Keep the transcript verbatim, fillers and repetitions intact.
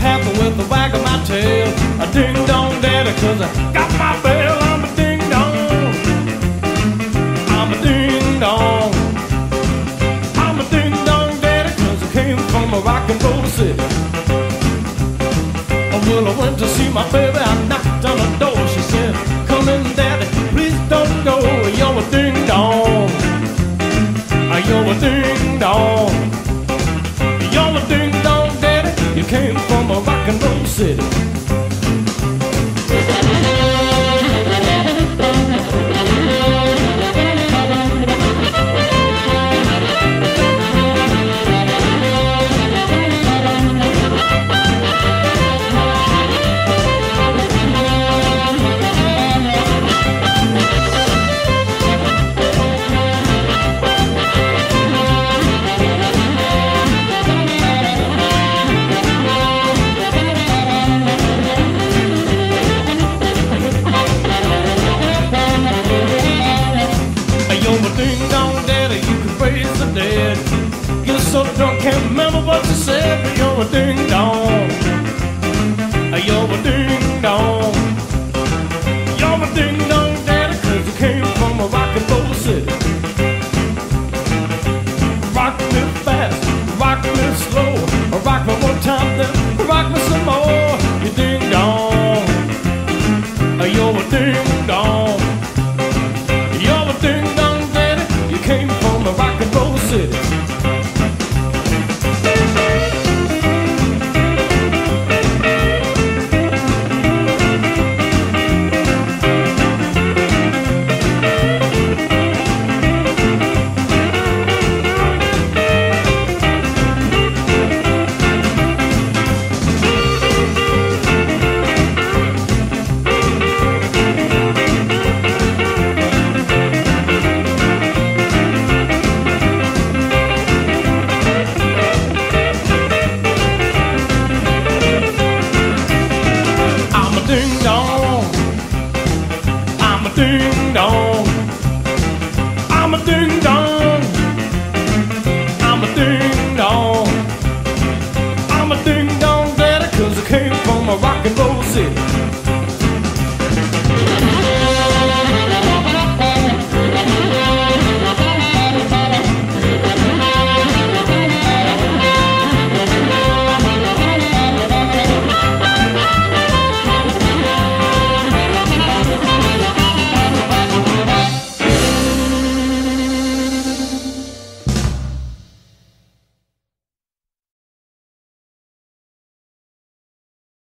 happen with the wag of my tail. A ding dong daddy, cause I got my bell. I'm a ding dong. I'm a ding dong. I'm a ding dong daddy, cause I came from a rock and roll city. Oh, well, I went to see my baby, I knocked on the door. She said, come in, daddy, please don't go. You're a ding dong. You're a ding dong. You're a ding dong daddy. You came from a rock and roll city. Ding dong daddy, you can raise the dead. Get so drunk, can't remember what you said. But you're a ding dong. You're a ding dong. You're a ding dong daddy, cause you came from a rock and roll city. Rock me fast, rock me slow.